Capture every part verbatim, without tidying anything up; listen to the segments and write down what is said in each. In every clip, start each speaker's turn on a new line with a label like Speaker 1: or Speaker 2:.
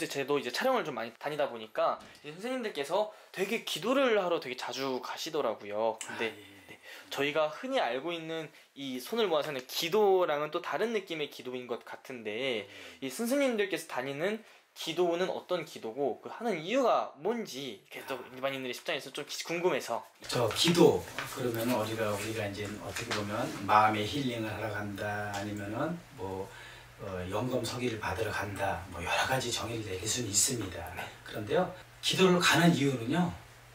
Speaker 1: 이제 저도 이제 촬영을 좀 많이 다니다 보니까 이제 선생님들께서 되게 기도를 하러 되게 자주 가시더라고요. 근데
Speaker 2: 아, 예.
Speaker 1: 네, 저희가 흔히 알고 있는 이 손을 모아서 하는 기도랑은 또 다른 느낌의 기도인 것 같은데 이 스승님들께서 다니는 기도는 어떤 기도고 그 하는 이유가 뭔지 계속 일반인들의 입장에서 좀 궁금해서.
Speaker 2: 저 기도 그러면 우리가 우리가 이제 어떻게 보면 마음의 힐링을 하러 간다 아니면은 뭐 어, 영검서기를 받으러 간다 뭐 여러 가지 정의를 내릴 수는 있습니다. 그런데요 기도를 가는 이유는요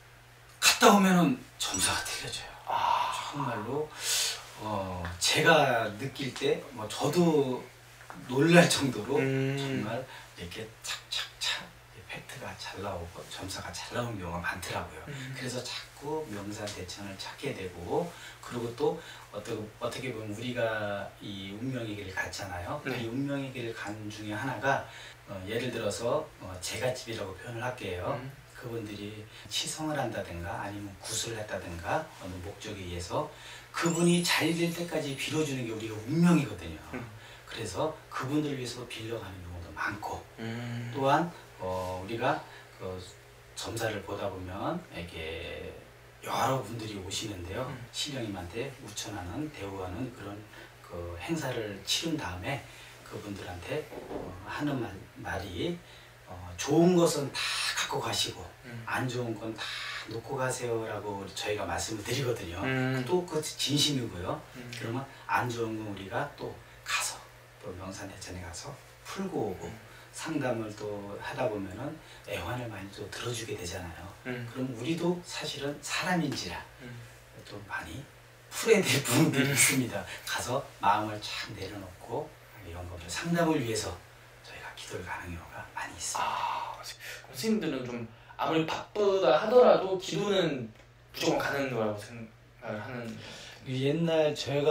Speaker 2: 갔다 오면은 점수가 틀려져요. 아, 정말로 어, 제가 느낄 때 뭐 저도 놀랄 정도로 음... 정말 이렇게 착착착 팩트가 잘 나오고 점수가 잘 나오는 경우가 많더라고요. 음. 그래서 자꾸 명산대천을 찾게 되고 그리고 또 어떻게, 어떻게 보면 우리가 이 운명의 길을 갔잖아요. 네. 이 운명의 길을 간 중에 하나가 어, 예를 들어서 어, 제갓집이라고 표현을 할게요. 음. 그분들이 치성을 한다든가 아니면 구슬을 했다든가 어느 목적에 의해서 그분이 잘 될 때까지 빌어주는 게 우리가 운명이거든요. 음. 그래서 그분들을 위해서 빌려가는 경우도 많고 음. 또한 어, 우리가 그 점사를 보다 보면 이렇게 여러 분들이 오시는데요. 음. 신령님한테 우천하는 대우하는 그런 그 행사를 치른 다음에 그분들한테 어, 하는 말, 말이 어, 좋은 것은 다 갖고 가시고 음. 안 좋은 건 다 놓고 가세요라고 저희가 말씀을 드리거든요. 음. 또 그 진심이고요. 음. 그러면 안 좋은 건 우리가 또 가서 또 명산대천에 가서 풀고 오고 음. 상담을 또 하다 보면은 애환을 많이 또 들어주게 되잖아요. 음. 그럼 우리도 사실은 사람인지라 음. 또 많이 풀어야 될 부분들이 음. 있습니다. 가서 마음을 쫙 내려놓고 영검을 상담을 위해서 저희가 기도를 가는 경우가 많이 있습니다.
Speaker 1: 아, 선생님들은 좀 아무리 바쁘다 하더라도 기도는 무조건 가는 거라고 생각을 하는.
Speaker 2: 옛날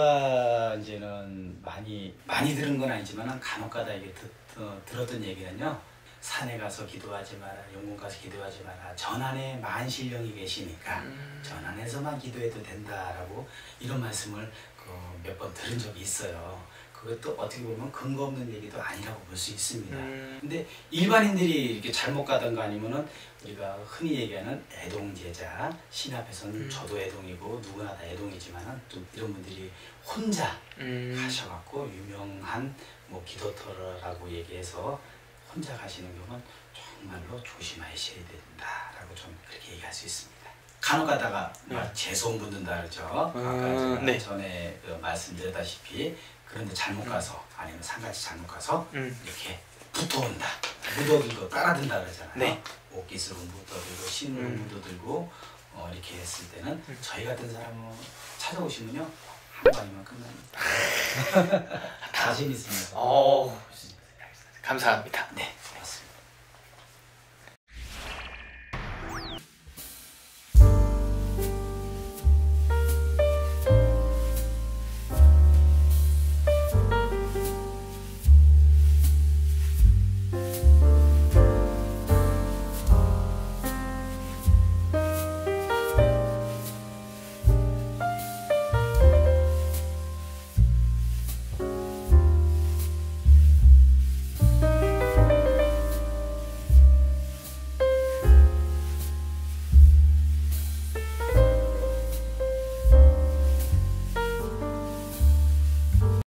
Speaker 2: 제가 이제는 많이 많이 들은 건 아니지만 간혹가다 이게 듣, 어, 들었던 얘기는요. 산에 가서 기도하지 마라, 영국 가서 기도하지 마라. 전안에 만신령이 계시니까 음. 전안에서만 기도해도 된다라고 이런 말씀을 그 몇 번 들은 적이 있어요. 그것도 어떻게 보면 근거 없는 얘기도 아니라고 볼 수 있습니다. 음. 근데 일반인들이 이렇게 잘못 가던가 아니면은 우리가 흔히 얘기하는 애동제자, 신 앞에서는 음. 저도 애동이고 누구나 다 애동이지만은 또 이런 분들이 혼자 음. 가셔갖고 유명한 뭐 기도터라고 얘기해서 혼자 가시는 경우는 정말로 조심하셔야 된다라고 좀 그렇게 얘기할 수 있습니다. 간혹 가다가 네. 재소음 붙는다 그러죠. 음. 아까 제가 네. 전에 그 말씀드렸다시피 그런데 잘못 가서 아니면 상같이 잘못 가서 음. 이렇게 붙어온다. 묻어들고 따라든다 그러잖아요. 네. 옷깃으로 묻어들고 신으로 음. 묻어들고 어, 이렇게 했을 때는 음. 저희 같은 사람은 찾아오시면요 한 방이면 끝납니다. 자신 있습니다.
Speaker 1: 오, 감사합니다.
Speaker 2: 네.